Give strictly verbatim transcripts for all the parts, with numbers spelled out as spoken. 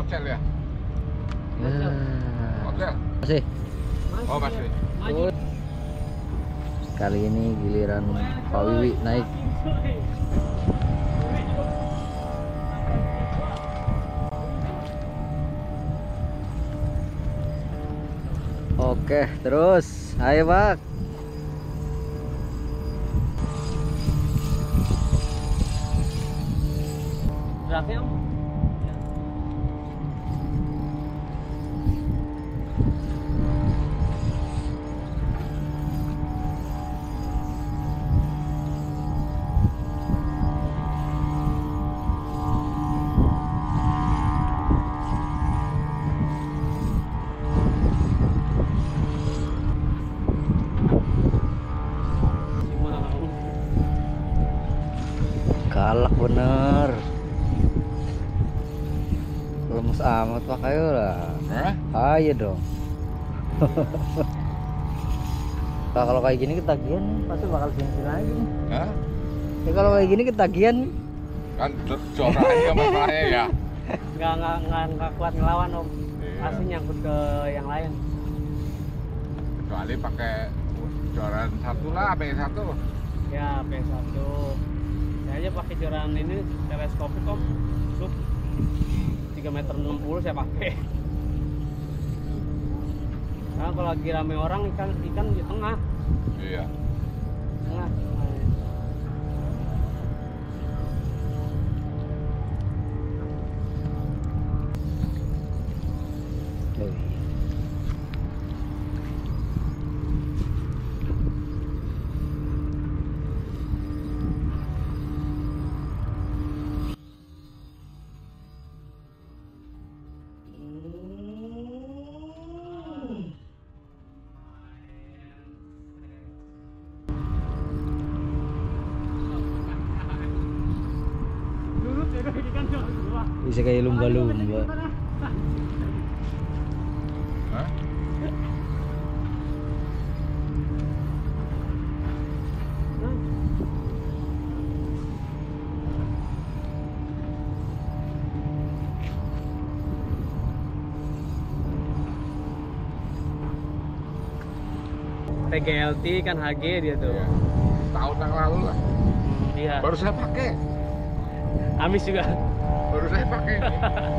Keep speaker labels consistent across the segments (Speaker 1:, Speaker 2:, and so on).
Speaker 1: Ocel ya?
Speaker 2: Ya.
Speaker 1: Ocel?
Speaker 2: Masih.
Speaker 1: Oh masih.
Speaker 2: Oh. Kali ini giliran Pak Wiwi naik. Oke, terus. Ayo, Pak.
Speaker 3: Berapa, Om?
Speaker 2: Galak bener. Lemes amat Pak, ayo lah.
Speaker 1: Hah?
Speaker 2: Ayo dong. Pak, kalau kayak gini ketagihan pasti bakal bensin lagi nih.
Speaker 1: Hah?
Speaker 2: Ya kalau kayak gini ketagihan
Speaker 1: Kan corak aja masalahnya ya.
Speaker 3: Nggak, nggak, nggak, nggak kuat ngelawan, Om.
Speaker 1: Iya.
Speaker 3: Pasti nyangkut ke yang lain.
Speaker 1: Kecuali pakai joran satu lah, B satu.
Speaker 3: Ya, P satu. Saya aja pakai joran ini teleskopik, Om. Sub tiga meter enam puluh saya pakai. Karena kalau lagi rame orang ikan ikan di tengah,
Speaker 1: Iya.
Speaker 3: tengah.
Speaker 2: bisa kayak lumba-lumba.
Speaker 1: Hah?
Speaker 3: T G L T kan H G dia tuh.
Speaker 1: Iya. Tahun yang lalu lah.
Speaker 3: Iya.
Speaker 1: Baru saya pakai.
Speaker 3: Amis juga.
Speaker 1: Baru saya pakai ini.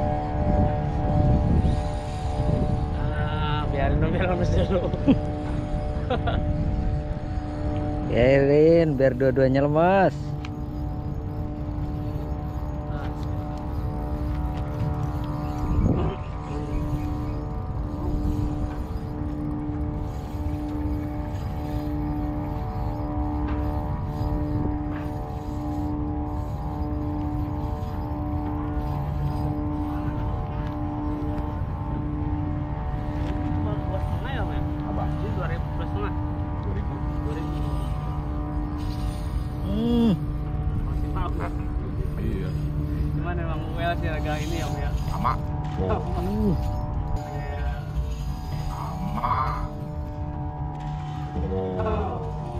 Speaker 3: Ah, biarin dong biar lemes dulu.
Speaker 2: Biarin biar dua-duanya lemas.
Speaker 1: Apa?
Speaker 3: dua ribu plus setengah.
Speaker 1: dua ribu.
Speaker 3: dua ribu.
Speaker 2: Hmm.
Speaker 3: Masih mau.
Speaker 1: Iya.
Speaker 3: Cuman emang well sih agak ini ya, Om ya.
Speaker 1: Sama. Oh.
Speaker 2: Uh.
Speaker 3: Iya.
Speaker 1: Sama. Oh.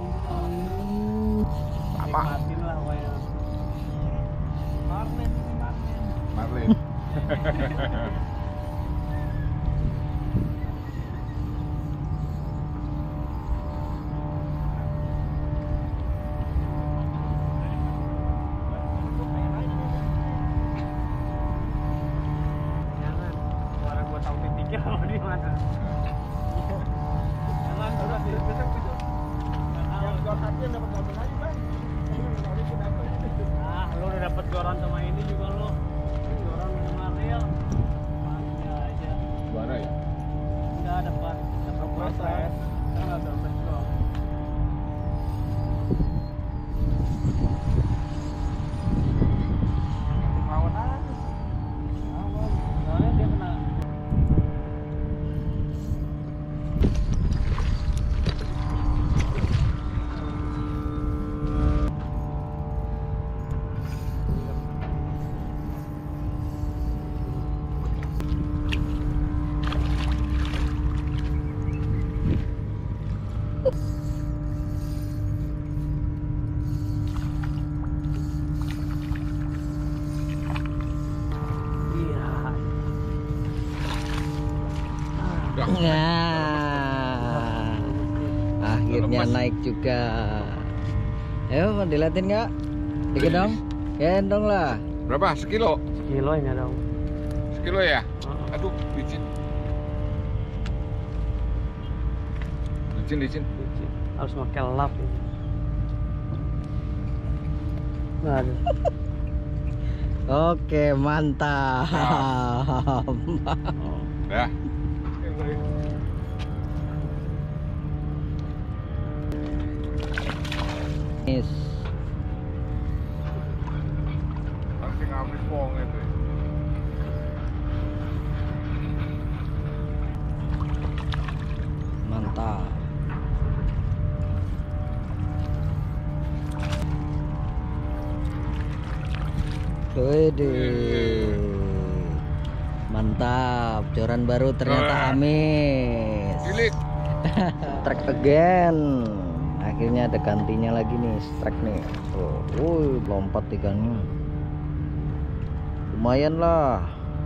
Speaker 1: Sama.
Speaker 3: Nikmatin lah pokoknya. Marlin, Marlin.
Speaker 1: Marlin.
Speaker 3: Jangan. Orang gua tahu titiknya mau di mana. Jangan sudah di besok besok. Yang gua kasih dapat double lagi, Bang. Ah, lu udah dapat goran sama ini juga lu. Goran sama Ariel. Manja aja.
Speaker 1: Juara ya?
Speaker 3: Udah dapat dapat proses. Kan ada betul. Lawan aja. Soalnya dia kena
Speaker 1: Udah.
Speaker 2: Nah, akhirnya
Speaker 1: Lemes.
Speaker 2: naik juga. Ayo, mau diliatin nggak? Digendong? Gendong lah.
Speaker 1: Berapa? Sekilo?
Speaker 3: Kilo ini dong.
Speaker 1: Sekilo ya?
Speaker 3: Heeh.
Speaker 1: Aduh, licin. Licin, licin.
Speaker 3: Harus pakai lap ini. Aduh.
Speaker 2: Oke, mantap.
Speaker 1: Dah.
Speaker 2: Nis.
Speaker 1: Langsung ngambil pong itu.
Speaker 2: Mantap. Wede. Mantap, joran baru ternyata amis.
Speaker 1: Cilik.
Speaker 2: Strike again. Akhirnya ada gantinya lagi nih, strike nih. Oh, wuih, lompat ikannya. Lumayan lah.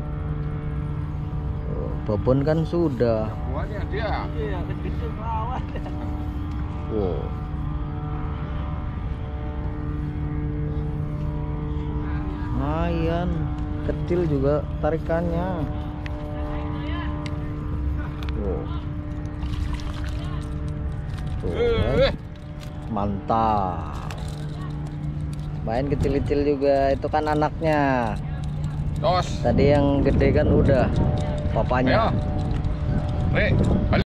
Speaker 2: Oh, babon kan sudah.
Speaker 1: Buahnya dia.
Speaker 3: Iya, kecil lawan.
Speaker 2: Wow. Lumayan kecil juga tarikannya. Wow. Tuh,
Speaker 1: Eh,
Speaker 2: kan. Mantap. Main kecil-kecil juga, itu kan anaknya.
Speaker 1: tos.
Speaker 2: Tadi yang gede kan udah papanya.
Speaker 1: Ayo. Rek.